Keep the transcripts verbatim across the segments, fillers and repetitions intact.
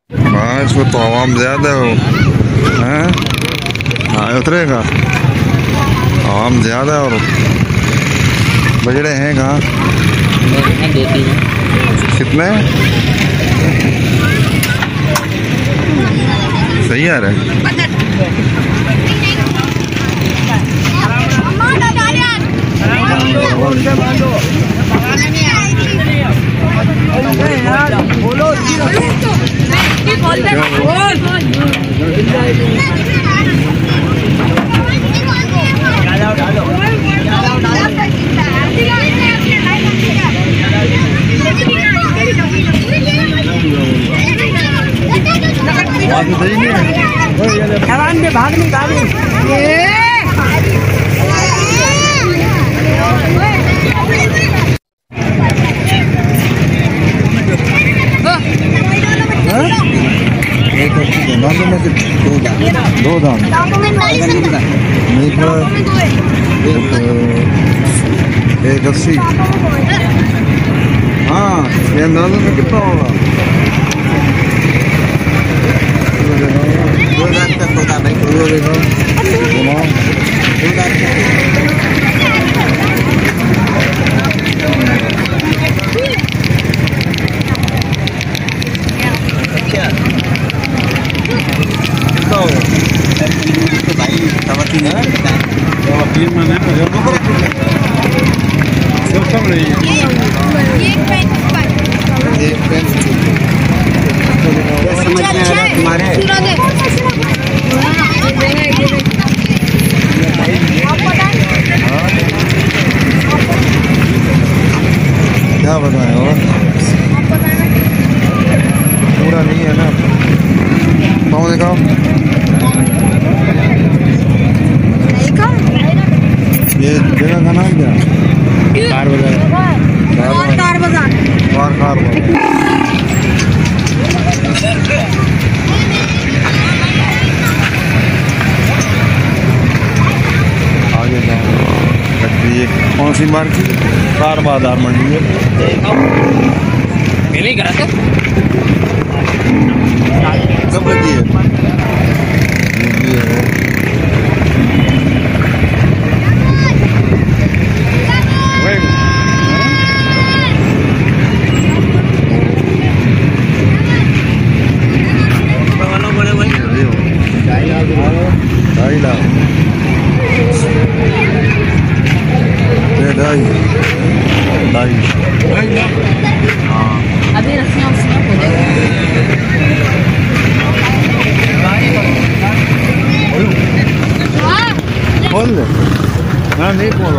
हाँ इसको तो आवाम ज्यादा हो हैं। हाँ उतरेगा आवाम ज्यादा है। और बजड़े हैं कहाँ? दो तीन। कितने? सही आ रहा है। हैवान में भाग नहीं भाग नहीं। दो दाम एक अस्सी। हाँ ये अंदाजा में कितना होगा? दो लाख तक होगा भाई। दो देखो क्या बताएं और पूरा नहीं है ना। पाँव दिखाओ। ये जगह का नाम क्या? कार बाजार। कार बाजार। कार कार आगे जाओ। ये कौन सी मार्केट? कार बाजार मंडी है। पहले ही करा था। कब लगी है? ढाई लाख ढाई ढाई। हाँ अभी रस्सियाँ उस्सियाँ हो जाएगी। खोल ले। हाँ नहीं खोलो।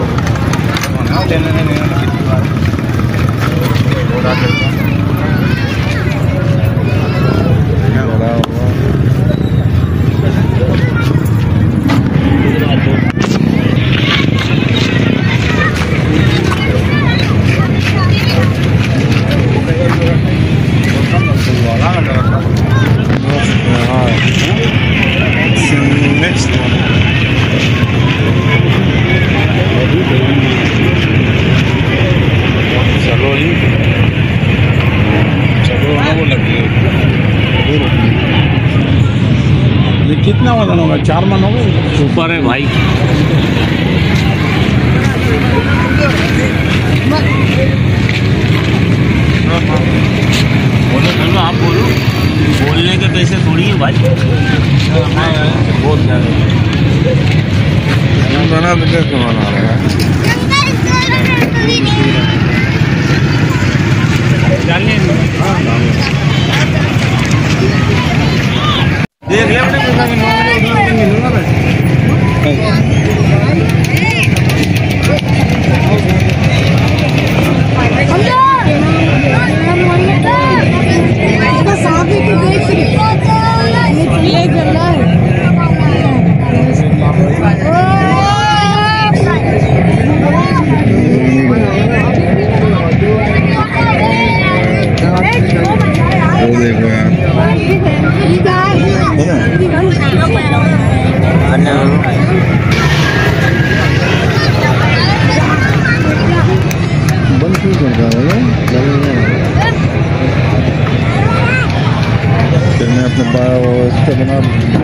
Next one. चलो जी चलो ना वो लगी। ये कितना वजन होगा? चार मन होगा ऊपर है भाई। बोलो चलो आप बोलो। बोलने के पैसे थोड़ी है भाई। बहुत ज़्यादा बना तो कैसे बना रहा है? देख ले अपने पैसा के नौ मिलूंगा मैं। देखो इसके बिना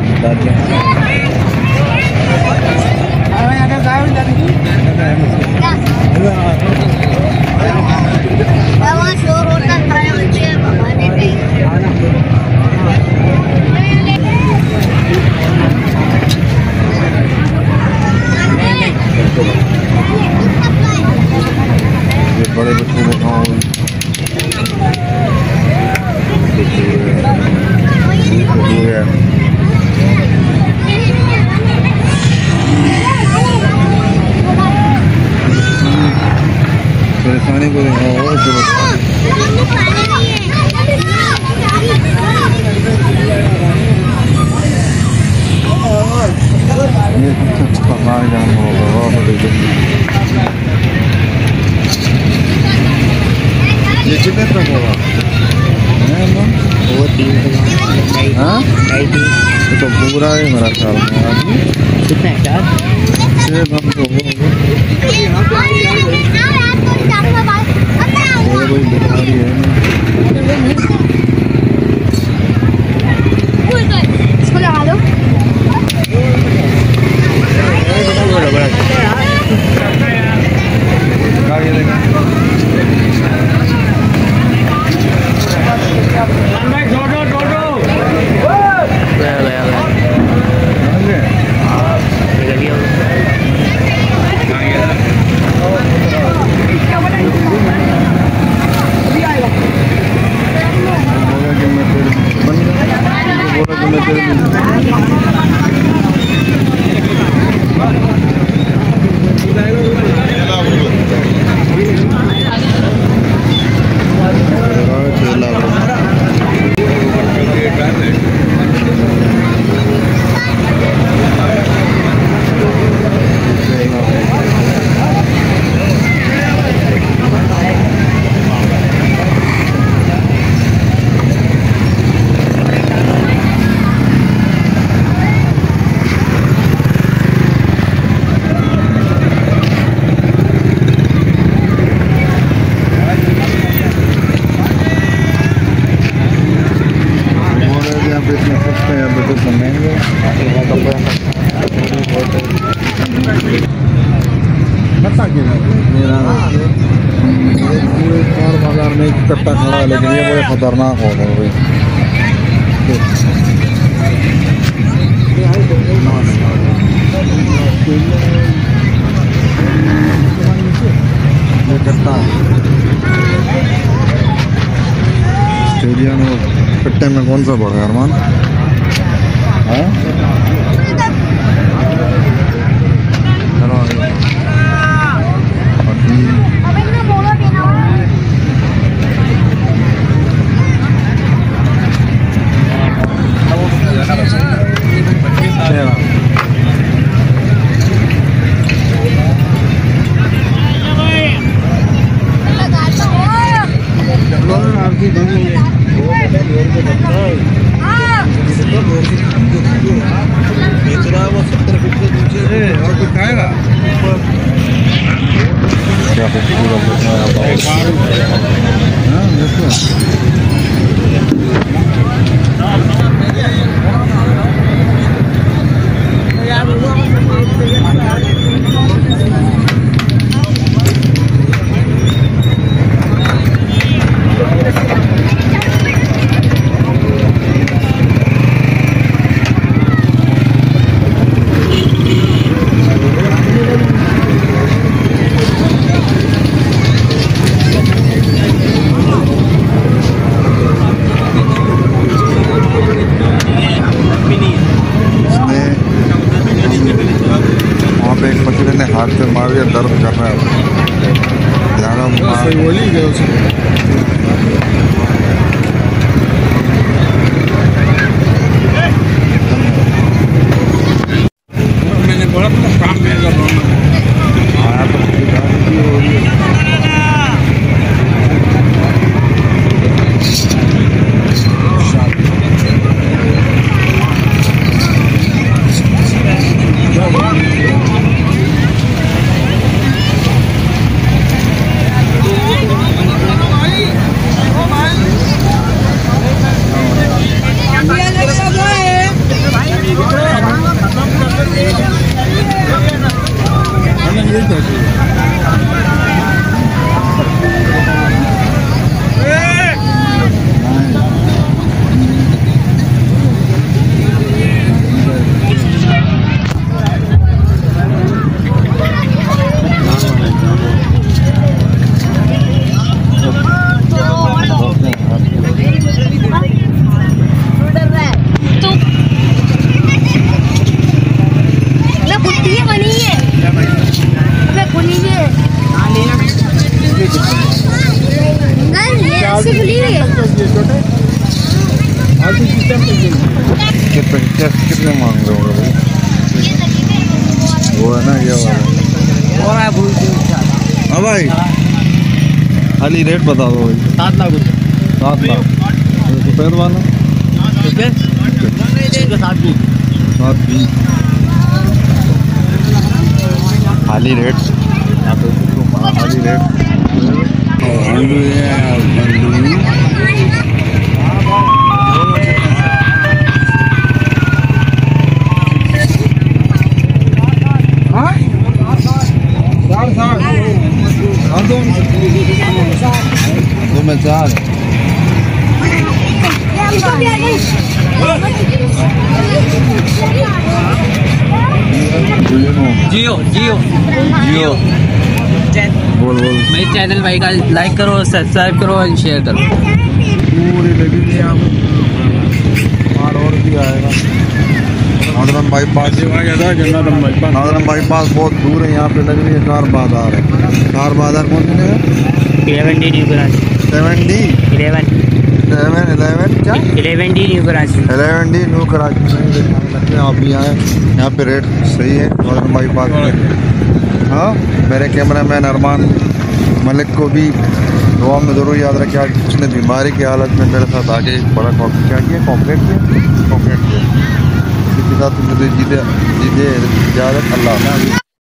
बड़े बच्चों को खाओ परेशानी को ये कितने तक होगा? वो तीन हाँ ढाई तीन ये तो पूरा है मेरा ख्याल में। कितने चार छः दाम तो होगा कोई बीमारी है इसको लगा दो। बाजार में कट्टा खड़ा है लेकिन ये बड़े खतरनाक हो गए भाई। ये कट्टा ऑस्ट्रेलिया में कट्टे में कौन सा बढ़ा है अरमान? हाँ और कुछ खाएगा क्या हाथ से मार दिया, दर्द कर रहा है ज़्यादा बोली गए उसको। मैंने बोला था काम में कर रहा हूँ। कितने कितने मांग रहे हो भाई? वो है ना ये वाला। हाँ भाई, खाली रेट बता दो भाई। सात लाख रुपये सात लाख सफेद वाला सात बीस सात बीस खाली रेट खाली रेट दो में चार जियो जियो जियो बोल बोल मेरे चैनल भाई का लाइक करो, सब्सक्राइब करो और शेयर करो। पूरी लगी थी यहाँ पे माल और भी आएगा। नादरम बाईपास नादरम बाईपास बहुत दूर है, यहाँ पे लग रही है कार बाजार है। कार बाजार कौन सी जगह? Eleven D new Karachi. Seven D eleven seven eleven क्या eleven D new Karachi. Eleven D new Karachi लगते हैं। आप भी आए, यहाँ पे रेट सही है नादरम बाईपास में। हाँ, मेरे कैमरा मैन अरमान मलिक को भी दुआ में ज़रूर याद रखें। आज उसने बीमारी की हालत में मेरे साथ आके बड़ा कॉपरेट क्या किया कॉपरेट किया कॉपरेट किया। इसी के साथ मुझे जीते जीते इजाज़त, अल्लाह।